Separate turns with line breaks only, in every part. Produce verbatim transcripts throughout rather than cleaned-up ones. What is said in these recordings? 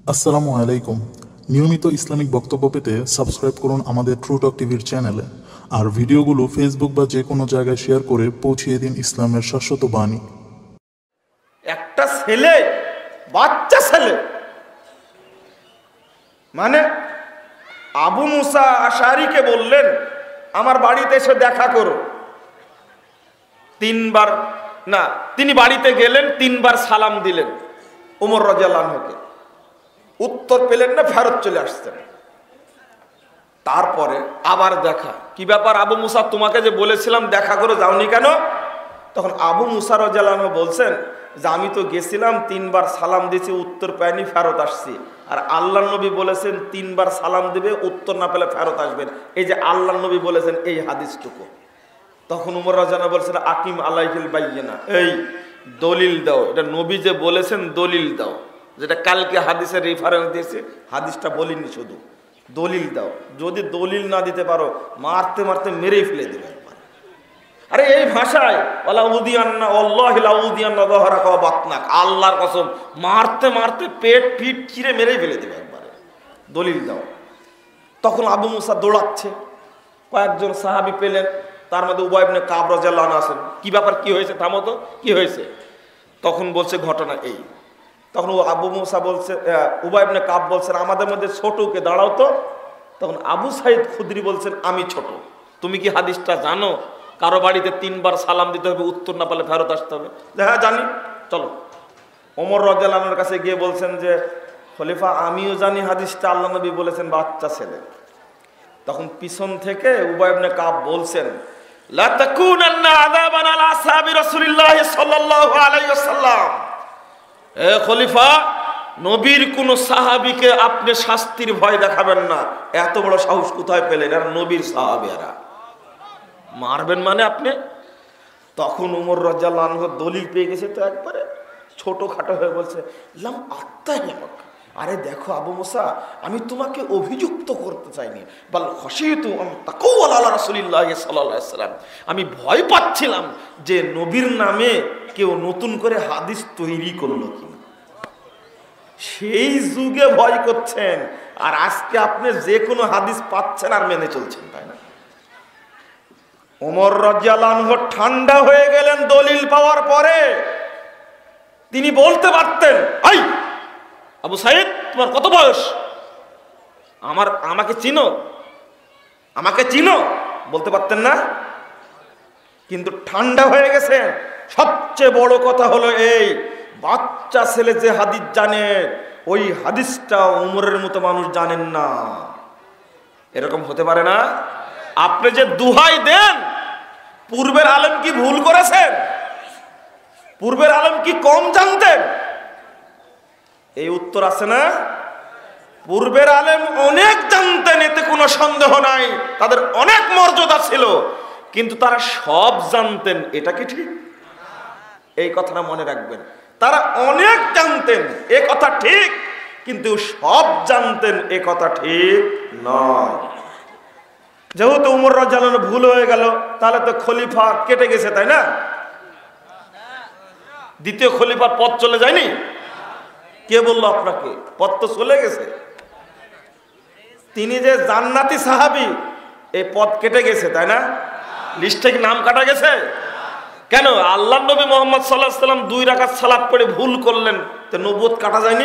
আসসালামু আলাইকুম। নিয়মিত ইসলামিক বক্তব্য পেতে সাবস্ক্রাইব করুন আমাদের ট্রুটক টিভির চ্যানেলে, আর ভিডিওগুলো ফেসবুক বা যে কোনো জায়গায় শেয়ার করে পৌঁছিয়ে দিন ইসলামের শাশ্বত বাণী।
একটা ছেলে, বাচ্চা ছেলে, মানে আবু মুসা আশারীকে বললেন আমার বাড়িতে এসে দেখা করো। তিনবার না, তিনি বাড়িতে গেলেন, তিনবার সালাম দিলেন ওমর রাদিয়াল্লাহু আনহুকে, উত্তর পেলেন না, ফেরত চলে আসছেন। তারপরে আবার দেখা, কি ব্যাপার আবু মুসা, তোমাকে যে বলেছিলাম দেখা করে যাওনি কেন? তখন আবু মুসা রাদিয়াল্লাহু আনহু বলছেন যে আমি তো গেছিলাম, তিনবার সালাম দিয়েছি, উত্তর পাইনি, ফেরত আসছি। আর আল্লাহ নবী বলেছেন তিনবার সালাম দিবে, উত্তর না পেলে ফেরত আসবেন। এই যে আল্লাহ নবী বলেছেন এই হাদিসটুকু। তখন উমর রাদিয়াল্লাহু আনহু বলছেন আকিম আলাইহিল বাইয়িনা, এই দলিল দাও, এটা নবী যে বলেছেন দলিল দাও। যেটা কালকে হাদিসের রেফারেন্স দিয়েছে, হাদিসটা বলিনি, শুধু দলিল দাও। যদি দলিল না দিতে পারো মারতে মারতে মেরেই ফেলে দেবে একবার। আরে এই ভাষায় আল্লাহর কসম, মারতে মারতে পেট পিঠ চিরে মেরেই ফেলে দেবে একবারে। দলিল দাও। তখন আবু মুসা দৌড়াচ্ছে, কয়েকজন সাহাবী পেলেন, তার মধ্যে উবাই ইবনে কাব রাদিয়াল্লাহু আনহু আছেন। কি ব্যাপার, কি হয়েছে, থামো তো, কি হয়েছে? তখন বলছে ঘটনা এই। তখন আবু মুসা বলছে, উবাই ইবনে কাব বলছেন আমাদের মধ্যে ছোটকে দাঁড়াও তো। তখন আবু সাইদ খুদরি বলছেন আমি ছোট, তুমি কি হাদিসটা জানো কারো বাড়িতে তিনবার সালাম দিতে হবে, উত্তর না পেলে ফেরত আসতে হবে? হ্যাঁ জানি, চলো। ওমর রাদিয়াল্লাহু আনহুর কাছে গিয়ে বলছেন যে খলিফা আমিও জানি হাদিসটা আল্লাহ নবী বলেছেন বাচ্চা ছেলে। তখন পিছন থেকে উবাই ইবনে কাব বলছেন লা তাকুনান্না আযাবান আলা আসহাবি রাসূলিল্লাহ সাল্লাল্লাহু আলাইহি ওয়াসাল্লাম, এ খলিফা, নবীর কোন সাহাবীকে আপনি শাস্তির ভয় দেখাবেন না। এত বড় সাহস কোথায় পেলেন? আর নবীর সাহাবীরা মারবেন মানে আপনি? তখন উমর রাদিয়াল্লাহু আনহু দলিল পেয়ে গেছে, তো একবারে ছোটখাটো হয়ে বলছে লাম আত্তাহিমাক, আরে দেখো আবু মুসা, আমি তোমাকে অভিযুক্ত করতে চাইনি, বাল খাশিতু আন তাকাওয়ালা আলা রাসূলিল্লাহ সাল্লাল্লাহু আলাইহি ওয়াসাল্লাম, আমি ভয় পাচ্ছিলাম যে নবীর নামে কেউ নতুন করে হাদিস তৈরি করলো কিনা। সেই যুগে ভয় করছেন, আর আজকে আপনি যে কোনো হাদিস পাচ্ছেন আর মেনে চলছেন, তাই না? ওমর রাদিয়াল্লাহু আনহু ঠান্ডা হয়ে গেলেন দলিল পাওয়ার পরে। তিনি বলতে পারতেন আই আবু সাইদ, তোমার কত বয়স, আমার আমাকে চিনো, আমাকে চিনো, বলতে পারতেন না? কিন্তু ঠান্ডা হয়ে গেছেন। সবচেয়ে বড় কথা হলো এই, বাচ্চা ছেলে যে হাদিস জানে, ওই হাদিসটা উমরের মতো মানুষ জানেন না। এরকম হতে পারে না? আপনি যে দুহাই দেন, পূর্বের আলেম কি ভুল করেছেন? পূর্বের আলেম কি কম জানতেন? এই উত্তর আছে না? পূর্বের আলেম অনেক জানতেন, এতে কোনো সন্দেহ নাই, তাদের অনেক মর্যাদা ছিল, কিন্তু তারা সব জানতেন, এটা কি ঠিক? এই কথাটা মনে রাখবেন। তারা অনেক জানতেন, এ কথা ঠিক, কিন্তু সব জানতেন, এ কথা ঠিক নয়। যেহেতু উমর রাদিয়াল্লাহু আনহু ভুল হয়ে গেল, তাহলে তো খলিফা কেটে গেছে, তাই না? দ্বিতীয় খলিফার পথ চলে যায়নি? কে বললো আপনাকে? পথ তো চলে গেছে। তিনি যে জান্নাতি সাহাবী, এই পথ কেটে গেছে, তাই না? লিস্টে কি নাম কাটা গেছে? কেন? আল্লাহ নবী মুহাম্মদ সাল্লাল্লাহু আলাইহি ওয়াসাল্লাম দুই রাকাত সালাত পড়ে ভুল করলেন, তো নবুয়ত কাটা যায়নি?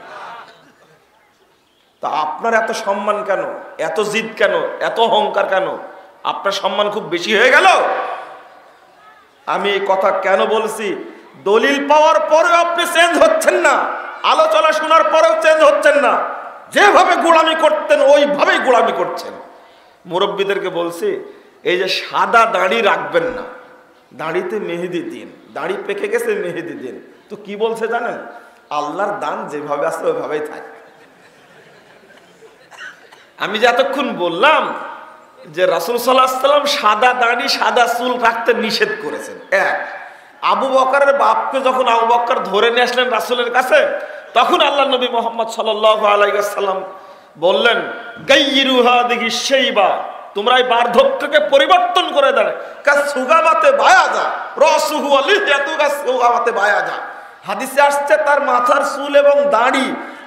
তা আপনার এত সম্মান কেন, এত জিদ কেন, এত অহংকার কেন? আপনার সম্মান খুব বেশি হয়ে গেল? আমি এই কথা কেন বলছি? দলিল পাওয়ার পরেও আপনি চেঞ্জ হচ্ছেন না, আলোচনা শোনার পরেও চেঞ্জ হচ্ছেন না, যেভাবে গোলামি করতেন ওইভাবেই গোলামি করছেন। মুরব্বীদেরকে বলছি, এই যে সাদা দাড়ি রাখবেন না, দাড়িতে মেহেদি দিন, দাড়ি পেকে গেছে মেহেদি দিন। তো কি বলছে জানেন? আল্লাহর দান যেভাবে আছে ওইভাবেই থাকে। আমি যে এতক্ষণ বললাম যে রাসূল সাল্লাল্লাহু আলাইহি ওয়াসাল্লাম সাদা দাড়ি সাদা চুল রাখতে নিষেধ করেছেন, এক। আবু বকরের বাপকে যখন আবু বকর ধরে নিয়ে আসলেন রাসূলের কাছে, তখন আল্লাহ নবী মুহাম্মদ সাল্লাল্লাহু আলাইহি ওয়াসাল্লাম বললেন গায়্যিরু হাদিহি শাইবা, তোমরা এই বার্ধক্যকে পরিবর্তন করে দেন। কাসুগাবাতে বায়াজা রাসুহু আলিয়াতু কাসুগাবাতে বায়াজা, হাদিসে আসছে তার মাথার চুল এবং দাড়ি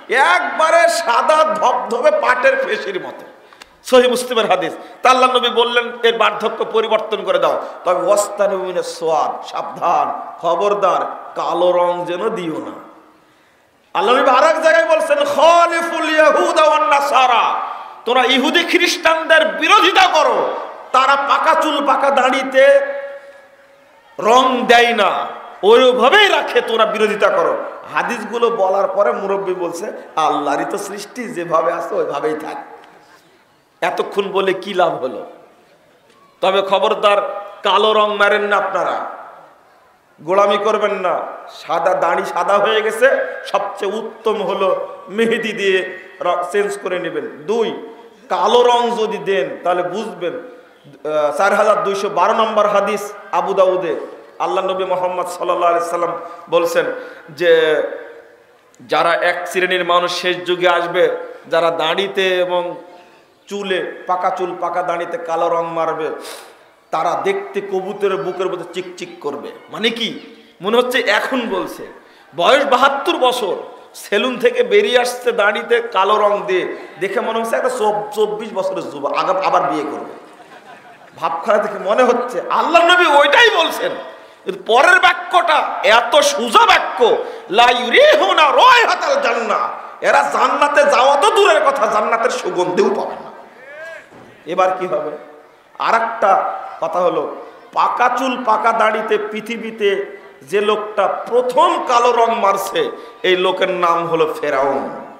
একবারে সাদা ধবধবে পাটের ফেসির মতো। সহিহ মুসলিমের হাদিস। তা আল্লাহ নবী বললেন এর বার্ধক্য পরিবর্তন করে দাও, তবে ওয়াস্তানু মিনাস সোয়াদ, সাবধান, খবরদার কালো রং যেন দিও না। আল্লাহ নবী আরেক জায়গায় বলছেন খালিফুল ইয়াহুদা ওয়ান নাসারা, তোমরা ইহুদি খ্রিস্টানদের বিরোধিতা করো, তারা পাকা চুল পাকা দাড়িতে রং দেয় না, ওইভাবেই রাখে, তোমরা বিরোধিতা করো। হাদিসগুলো বলার পরে মুরব্বী বলছে আল্লাহরই তো সৃষ্টি, যেভাবে আছে ওইভাবেই থাক। এতক্ষণ বলে কি লাভ হলো? তবে খবরদার কালো রং মারেন না, আপনারা গোলামি করবেন না। সাদা দাড়ি সাদা হয়ে গেছে, সবচেয়ে উত্তম হলো মেহেদি দিয়ে চেঞ্জ করে নেবেন। দুই, কালো রং যদি দেন তাহলে বুঝবেন। চার হাজার দুইশো বারো নম্বর হাদিস আবু দাউদে আল্লাহ নবী মোহাম্মদ সাল্লাল্লাহু আলাইহি সাল্লাম বলছেন যে যারা এক শ্রেণীর মানুষ শেষ যুগে আসবে, যারা দাড়িতে এবং চুলে পাকা চুল পাকা দাড়িতে কালো রং মারবে, তারা দেখতে কবুতরের বুকের মধ্যে চিকচিক করবে। মানে কি? মনে হচ্ছে এখন বলছে, বয়স বাহাত্তর বছর, সেলুন থেকে বেরিয়ে আসছে দাড়িতে কালো রং দিয়ে, দেখে মনে হচ্ছে একটা চব্বিশ বছরের যুবক আবার বিয়ে করবে। ভাবখানা থেকে মনে হচ্ছে আল্লাহ নবী ওইটাই বলছেন। পরের বাক্যটা এত সোজা বাক্য, লা ইউরিহুনা রায়হাতাল জান্নাহ, এরা জান্নাতে যাওয়া তো দূরের কথা, জান্নাতের সুগন্ধিও পাবে না। এবার কি হবে? আরেকটা কথা হলো, পাকা চুল পাকা দাড়িতে পৃথিবীতে যে লোকটা প্রথম কালো রং মারছে, এই লোকের নাম হলো ফেরাউন।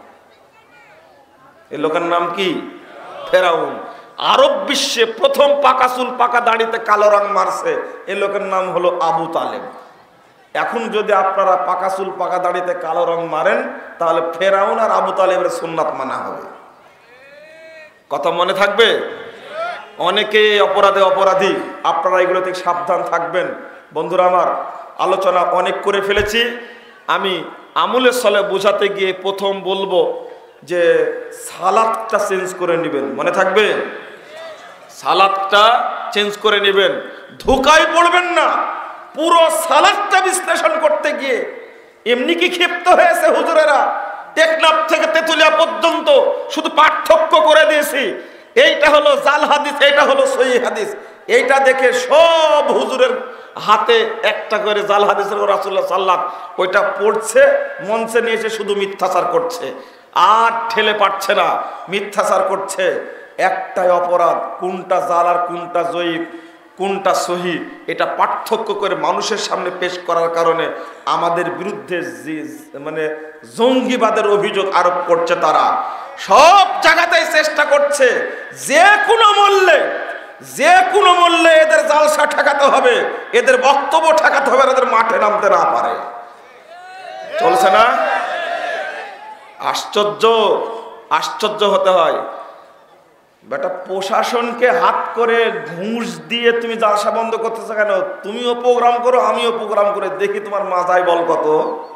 এই লোকের নাম কি? ফেরাউন। আরব বিশ্বে প্রথম পাকা চুল পাকা দাড়িতে কালো রং মারছে, এই লোকের নাম হলো আবু তালেব। এখন যদি আপনারা পাকা চুল পাকা দাড়িতে কালো রং মারেন, তাহলে ফেরাউন আর আবু তালেবের সুন্নাত মানা হবে। কথা মনে থাকবে? অনেকে অপরাধে অপরাধী, আপনারা এগুলো থেকে সাবধান থাকবেন। বন্ধুরা আমার, আলোচনা অনেক করে ফেলেছি। আমি আমলের ছলে বোঝাতে গিয়ে প্রথম বলবো যে সালাতটা চেঞ্জ করে নেবেন। মনে থাকবে? সালাতটা চেঞ্জ করে নেবেন, ধোকায় পড়বেন না। পুরো সালাতটা বিশ্লেষণ করতে গিয়ে এমনি কি ক্ষিপ্ত হয়েছে হুজুরেরা, টেকনাফ থেকে তেতুলিয়া পর্যন্ত শুধু পার্থক্য করে দিয়েছি। এইটা হলো জাল হাদিস, এইটা হলো সহিহ হাদিস। এইটা দেখে সব হুজুরের হাতে একটা করে জাল হাদিসের রাসূলুল্লাহ সাল্লাল্লাহু আলাইহি ওয়াসাল্লাম ওইটা পড়ছে, মঞ্চে নিয়ে এসে শুধু মিথ্যাচার করছে, আর ঠেলে পারছে না, মিথ্যাচার করছে। একটাই অপরাধ, কোনটা জাল আর কোনটা জয়ীফ, কোনটা সহি, এটা পার্থক্য করে মানুষের সামনে পেশ করার কারণে আমাদের বিরুদ্ধে মানে জঙ্গিবাদের অভিযোগ আরোপ করছে। তারা সব জায়গাতেই চেষ্টা করছে যে কোনো মূল্যে, যে কোনো মূল্যে এদের জালসা ঠেকাতে হবে, এদের বক্তব্য ঠেকাতে হবে, এদের মাঠে নামতে না পারে। চলছে না? আশ্চর্য, আশ্চর্য হতে হয়। বেটা, প্রশাসনকে হাত করে ঘুষ দিয়ে তুমি জালসা বন্ধ করতেছো কেন? তুমিও প্রোগ্রাম করো, আমিও প্রোগ্রাম করে দেখি তোমার মাথায় বল কত।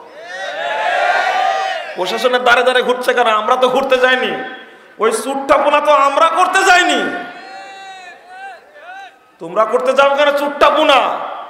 প্রশাসনের দ্বারে দ্বারে ঘুরছে কেন? আমরা তো ঘুরতে যাইনি, ওই চুট্টাপোনা তো আমরা করতে যাইনি। তোমরা করতে যাও কেন চুট্টাপোনা?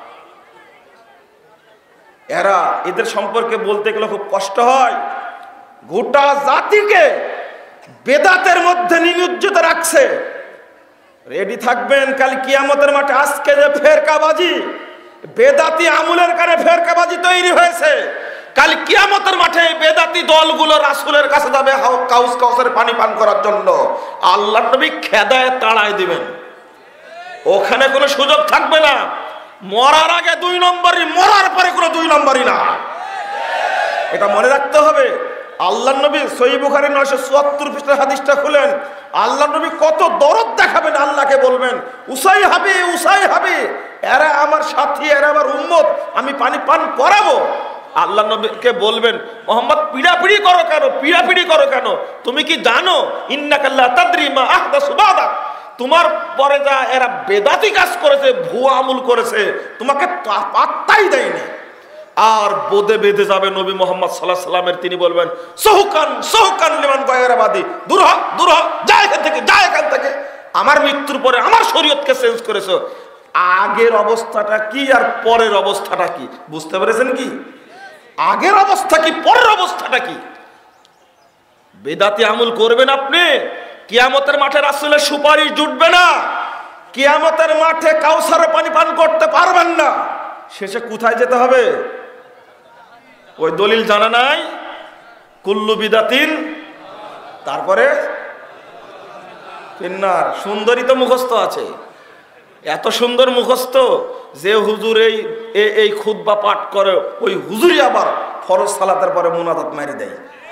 এরা, এদের সম্পর্কে বলতে গেলে খুব কষ্ট হয়। গোটা জাতিকে বেদাতের মধ্যে নিমজ্জিত রাখছে। রেডি থাকবেন কাল কিয়ামতের মাঠে। আজকে যে ফেরকাবাজি, বেদাতি আমলের কারণে ফেরকাবাজি তৈরি হয়েছে, কাল কিয়ামতের মাঠে বেদাতি দলগুলো রাসূলের কাছে যাবে কাউস কাউসের পানি পান করার জন্য। আল্লাহর নবী খেদায় তাড়ায় দিবেন, ওখানে কোনো সুযোগ থাকবে না। মরার আগে দুই নম্বরই, মরার পরে কোনো দুই নম্বরই না, এটা মনে রাখতে হবে। আল্লাহর নবী সহিহ বুখারী নয়শো চুয়াত্তর পৃষ্ঠার হাদিসটা খুলেন, আল্লাহর নবী কত দরদ দেখাবেন, আল্লাহকে বলবেন উসাই হাবি উসাই হাবি, এরা আমার সাথী, এরা আমার উম্মত, আমি পানি পান করাবো। আল্লাহ নবীকে বলবেন মুহাম্মদ পিড়াপিড়ি করো কেন, পিড়াপিড়ি করো কেন? তুমি কি জানো ইন্নাকা লা তাদরি মা আহদাসু বাদাক, তোমার পরে যা এরা বেদাতি কাজ করেছে, ভুয়া আমল করেছে, তোমাকে পাত্তাই দেয়নি। আর বোধে বেঁধে যাবে নবী মোহাম্মদ সাল্লাল্লাহু আলাইহি সাল্লামের। তিনি বলবেন সহুকান সহুকান লিমান গায়রাবাদী, দূর হ দূর হ, যা এখান থেকে, যা এখান থেকে, আমার মৃত্যুর পরে আমার শরীয়তকে চেঞ্জ করেছো। আগের অবস্থাটা কি আর পরের অবস্থাটা কি বুঝতে পেরেছেন কি? আগের অবস্থা কি, পরের অবস্থাটা কি? বেদাতি আমল করবেন আপনি, কিয়ামতের মাঠে রাসূলের সুপারিশ জুটবে না, কিয়ামতের মাঠে কাউসারের পানি পান করতে পারবেন না। শেষে কোথায় যেতে হবে? ওই দলিল জানা নাই, কুল্লু বিদাতিন, তারপরে ফিন্নার। সুন্দরী তো মুখস্থ আছে, এত সুন্দর মুখস্থ যে হুজুর এই এই খুতবা পাঠ করে ওই হুজুরই আবার ফরজ সালাতের পরে মুনাজাত মারি দেয়।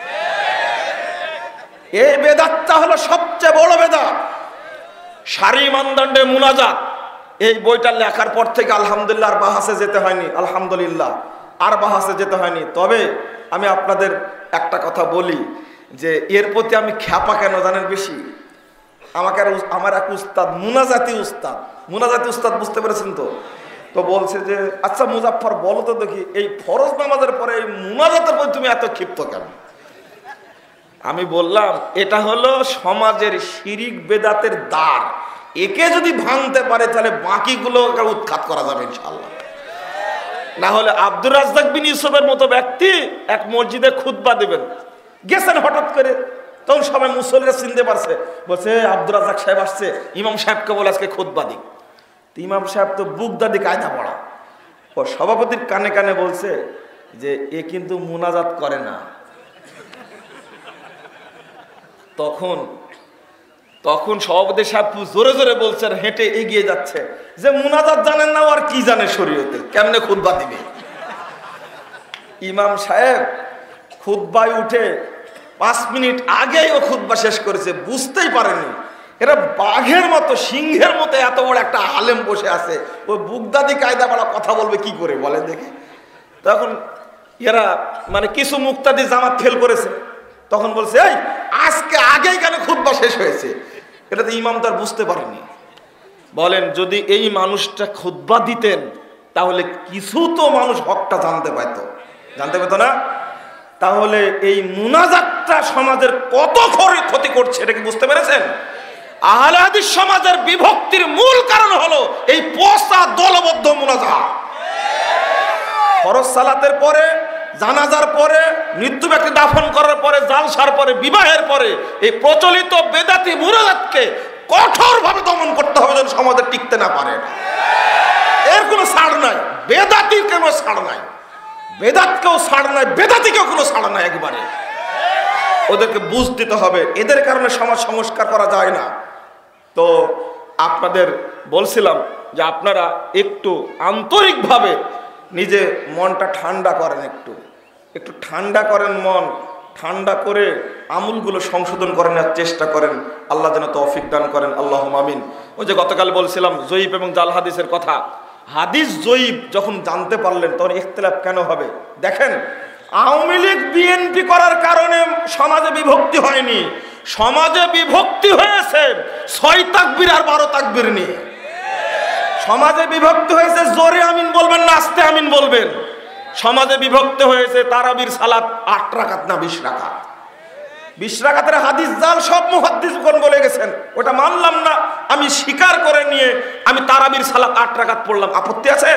এই বেদাতটা হলো সবচেয়ে বড় বেদাত। সারি মানদণ্ডে মুনাজাত, এই বইটা লেখার পর থেকে আলহামদুলিল্লাহ আর বাহাসে যেতে হয়নি, আলহামদুলিল্লাহ আর বাহাসে যেতে হয়নি। তবে আমি আপনাদের একটা কথা বলি যে এর প্রতি আমি খ্যাপা কেন জানেন বেশি? আমাকে আমার এক উস্তাদ, মুনাজাতি উস্তাদ, মুনাজাতি উস্তাদ বুঝতে পেরেছেন তো? তো বলছে যে আচ্ছা মুজাফফর বলো তো দেখি, এই ফরজ নামাজের পরে এই মুনাজাতের প্রতি তুমি এত ক্ষিপ্ত কেন? আমি বললাম এটা হলো সমাজের শিরিক বেদাতের দ্বার, একে যদি ভাঙতে পারে তাহলে বাকিগুলো উৎখাত করা যাবে ইনশাআল্লাহ। না হলে আব্দুর রাজ্জাক বিন ইউসুফের মতো ব্যক্তি এক মসজিদে খুতবা দেবেন, গেছেন হঠাৎ করে, তখন সবাই মুসল্লিরা চিনতে পারছে, বলছে আব্দুর রাজ্জাক সাহেব আসছে, ইমাম সাহেবকে বলে আজকে খুতবা দিক। ইমাম সাহেব তো বুগদাদি কায়দা পড়া, ও সভাপতির কানে কানে বলছে যে এ কিন্তু মুনাজাত করে না। তখন তখন সভাপতি সাহেব জোরে জোরে বলছেন, হেঁটে এগিয়ে যাচ্ছে, যে মুনাজাত জানেন না, আর কি জানে শরীয়তে, কেমনে খুতবা দিবে? ইমাম সাহেব খুতবায় উঠে পাঁচ মিনিট আগেই ও খুতবা শেষ করেছে, বুঝতেই পারেনি এরা বাঘের মতো সিংহের মতো এত বড় একটা আলেম বসে আছে, ও বুগদাদি কায়দা বলা কথা বলবে কি করে বলেন দেখি। তখন এরা মানে কিছু মুক্তাদি জামাত ফেল করেছে, তখন বলছে এই আজকে আগেই কেন খুতবা শেষ হয়েছে? এটা তো ইমাম তার বুঝতে পারেনি। বলেন যদি এই মানুষটা খুতবা দিতেন তাহলে কিছু তো মানুষ হকটা জানতে পাইতো, জানতে পেত না? তাহলে এই মুনাজাতটা সমাজের কত ক্ষতি করছে এটা কি বুঝতে পেরেছেন? আহলে হাদিস সমাজের বিভক্তির মূল কারণ হলো এই পচা দলবদ্ধ মুনাজাত। ফরজ সালাতের পরে, জানাজার পরে, মৃত্যু ব্যক্তি দাফন করার পরে, জালসার পরে, বিবাহের পরে এই প্রচলিত বেদাতি মুনাজাতকে কঠোরভাবে দমন করতে হবে যেন সমাজে টিকতে না পারে। এর কোনো ছাড় নাই, বেদাতির কোনো ছাড় নাই, বেদাতকেও ছাড় নাই, বেদাতিকেও কোনো ছাড় নাই, একবারে ওদেরকে বুঝ দিতে হবে। এদের কারণে সমাজ সংস্কার করা যায় না। তো আপনাদের বলছিলাম যে আপনারা একটু আন্তরিকভাবে নিজে মনটা ঠান্ডা করেন, একটু একটু ঠান্ডা করেন, মন ঠান্ডা করে আমলগুলো সংশোধন করেন, চেষ্টা করেন। আল্লাহ যেন তৌফিক দান করেন, আল্লাহুম্মা আমিন। ওই যে গতকাল বলছিলাম জয়ীব এবং জাল হাদিসের কথা, হাদিস জয়ীব যখন জানতে পারলেন তখন ইখতিলাফ কেন হবে? দেখেন, আওয়ামী লীগ বিএনপি করার কারণে সমাজে বিভক্তি হয়নি, সমাজে বিভক্তি হয়েছে ছয় তাকবীর আর বারো তাকবীর নিয়ে। সমাজে বিভক্তি হয়েছে জোরে আমিন বলবেন না আস্তে আমিন বলবেন। সমাজে বিভক্তি হয়েছে তারাবির সালাত আট রাকাত না বিশ রাকাত। বিশ রাকাতের হাদিস জাল সব মুহাদ্দিসগণ বলে গেছেন, ওটা মানলাম না, আমি স্বীকার করে নিয়ে আমি তারাবির সালাত আট রাকাত পড়লাম, আপত্তি আছে?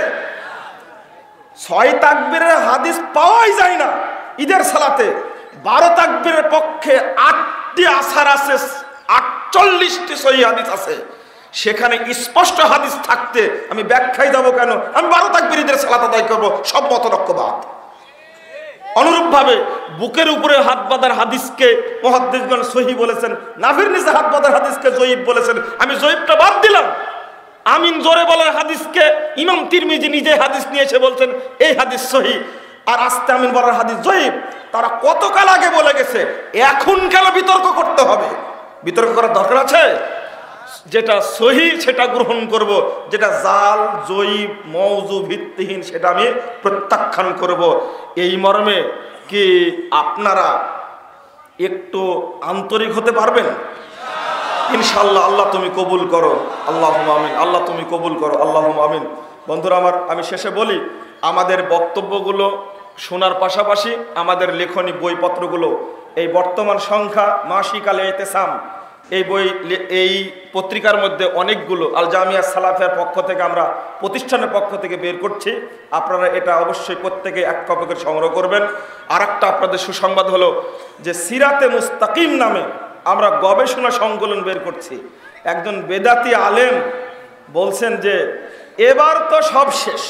ছয় তাকবীরের হাদিস পাওয়াই যায় না ঈদের সালাতে, বারো তাকবীরের পক্ষে আটটি আসার আছে, আটচল্লিশটি সহিহ হাদিস আছে, সেখানে স্পষ্ট হাদিস থাকতে আমি ব্যাখ্যায় যাব কেন? আমি বারো তাকবীর ঈদের সালাত আদায় করবো, সব মতনক্যবাদ। অনুরূপ ভাবে বুকের উপরে হাত বাঁধার হাদিসকে মুহাদ্দিসগণ সহিহ বলেছেন, নাভির নিচে হাত বাঁধার হাদিসকে জয়ীব বলেছেন, আমি জয়ীবটা বাদ দিলাম। আমিন জোরে বলার হাদিসকে ইমাম তিরমিজি নিজে হাদিস নিয়ে এসে বলছেন এই হাদিস সহিহ, আর আস্তে আমিন বলার হাদিস জয়ীব। তারা কতকাল আগে বলে গেছে, এখন কেন বিতর্ক করতে হবে? বিতর্ক করার দরকার আছে? যেটা সহিহ সেটা গ্রহণ করব, যেটা জাল জয়ীব মওযু ভিত্তিহীন সেটা আমি প্রত্যাখ্যান করব। এই মর্মে কি আপনারা একটু আন্তরিক হতে পারবেন? ইনশাআল্লাহ। আল্লাহ তুমি কবুল করো, আল্লাহুম্মা আমিন। আল্লাহ তুমি কবুল করো, আল্লাহুম্মা আমিন। বন্ধুরা আমার, আমি শেষে বলি, আমাদের বক্তব্যগুলো শোনার পাশাপাশি আমাদের লেখনী বইপত্রগুলো, এই বর্তমান সংখ্যা মাসিক আল ইতিসাম এই বই এই পত্রিকার মধ্যে অনেকগুলো আল জামিয়া সালাফিয়ার পক্ষ থেকে আমরা প্রতিষ্ঠানের পক্ষ থেকে বের করছি। আপনারা এটা অবশ্যই প্রত্যেকে এক কপি করে সংগ্রহ করবেন। আর একটা আপনাদের সুসংবাদ হলো যে সিরাতে মুস্তাকিম নামে আমরা গবেষণা সংকলন বের করছি। একজন বেদাতি আলেম বলছেন যে এবার তো সব শেষ,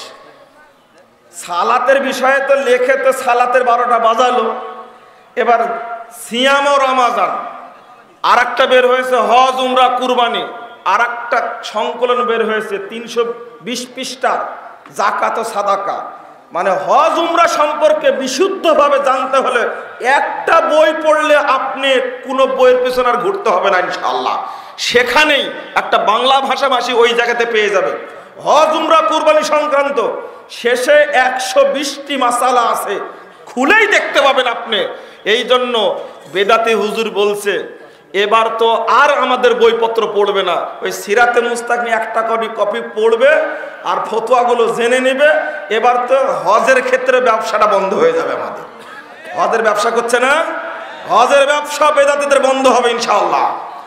সালাতের বিষয়ে তো লেখে তো সালাতের বারোটা বাজালো, এবার সিয়াম ও রমাজান, আর একটা বের হয়েছে হজ উমরা কুরবানি, আর একটা সংকলন বের হয়েছে তিনশো বিশ পৃষ্ঠার জাকাত ও সাদাকা। মানে হজ উমরা সম্পর্কে বিশুদ্ধভাবে জানতে হলে একটা বই পড়লে আপনি কোনো বইয়ের পেছনে আর ঘুরতে হবে না ইনশাআল্লাহ। সেখানেই একটা বাংলা ভাষাভাষী ওই জায়গাতে পেয়ে যাবে। হজ উমরা কুরবানি সংক্রান্ত শেষে একশো বিশটি মাসালা আছে, খুলেই দেখতে পাবেন আপনি। এই জন্য বেদাতি হুজুর বলছে এবার তো আর আমাদের বইপত্র পড়বে না, ওই সিরাতে মুস্তাকিম একটা কপি কপি পড়বে আর ফতোয়াগুলো জেনে নেবে। এবার তো হজের ক্ষেত্রে ব্যবসাটা বন্ধ হয়ে যাবে। আমাদের হজের ব্যবসা করছে না, হজের ব্যবসা বেদাতিদের বন্ধ হবে ইনশাআল্লাহ।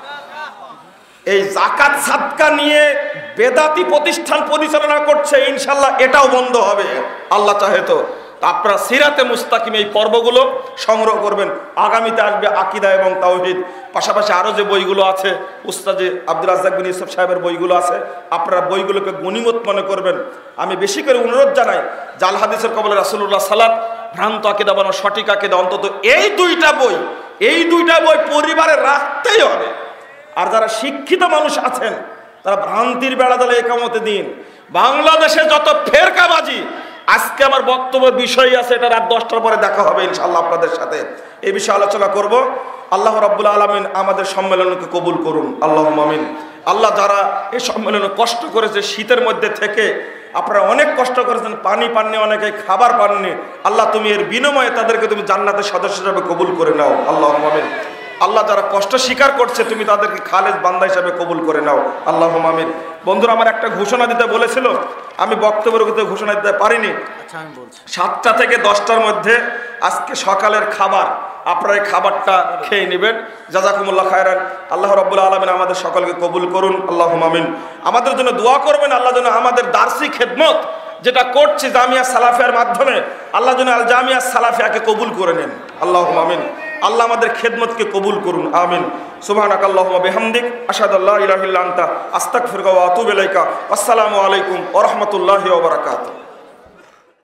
এই জাকাত সাদকা নিয়ে বেদাতি প্রতিষ্ঠান পরিচালনা করছে, ইনশাআল্লাহ এটাও বন্ধ হবে আল্লাহ চাহে তো। আপনারা সিরাতে মুস্তাকিম এই পর্বগুলো সংগ্রহ করবেন। আগামীতে আসবে আকিদা এবং তাওহীদ, পাশাপাশি আরও যে বইগুলো আছে উস্তাদ আব্দুল রাজ্জাক বিন ইউসুফ সাহেবের বইগুলো আছে, আপনারা বইগুলোকে গনিমত মনে করবেন। আমি বেশি করে অনুরোধ জানাই জাল হাদিসের কবলে রাসূলুল্লাহ সালাত, ভ্রান্ত আকিদা বানানো সঠিক আকিদা, অন্তত এই দুইটা বই এই দুইটা বই পরিবারে রাখতেই হবে। আর যারা শিক্ষিত মানুষ আছেন তারা ভ্রান্তির বেড়া দলে একামতে দিন। বাংলাদেশে যত ফেরকাবাজি, আজকে আমার বক্তব্যের বিষয় আছে, এটা রাত দশটার পরে দেখা হবে ইনশাআল্লাহ আপনাদের সাথে এই বিষয়ে আলোচনা করব। আল্লাহ রাব্বুল আলামিন আমাদের সম্মেলনকে কবুল করুন, আল্লাহুম্মা আমিন। আল্লাহ যারা এই সম্মেলনে কষ্ট করেছে শীতের মধ্যে থেকে, আপনারা অনেক কষ্ট করেছেন, পানি পাননি, অনেকে খাবার পাননি, আল্লাহ তুমি এর বিনিময়ে তাদেরকে তুমি জান্নাতের সদস্য হিসেবে কবুল করে নাও, আল্লাহুম্মা আমিন। আল্লাহ যারা কষ্ট স্বীকার করছে তুমি তাদেরকে খালেদ বান্দা হিসাবে কবুল করে নাও, আল্লাহুম্মা আমিন। বন্ধুরা, আমার একটা ঘোষণা দিতে বলেছিল, আমি বক্তব্যের ভিতরে ঘোষণা দিতে পারিনি। সাতটা থেকে দশটার মধ্যে আজকে সকালের খাবার, আপনারা এই খাবারটা খেয়ে নেবেন। জাযাকুমুল্লাহ খায়রান। আল্লাহ রাব্বুল আলামিন আমাদের সকলকে কবুল করুন, আল্লাহুম্মা আমিন। আমাদের জন্য দোয়া করবেন, আল্লাহ যেন আমাদের দার্সি খেদমত যেটা করছি জামিয়া সালাফিয়ার মাধ্যমে, আল্লাহ যেন আল জামিয়া সালাফিয়াকে কবুল করে নেন, আল্লাহুম্মা আমিন। আল্লাহ আমাদের খেদমতকে কবুল করুন, আমিন। সুবহানাকাল্লাহুম্মা বিহামদিক, আশহাদু আল্লা ইলাহা ইল্লা আনতা, আস্তাগফিরুকা ওয়া আতুবু ইলাইকা। আসসালামু আলাইকুম ওয়া রাহমাতুল্লাহি ওয়া বারাকাতুহু।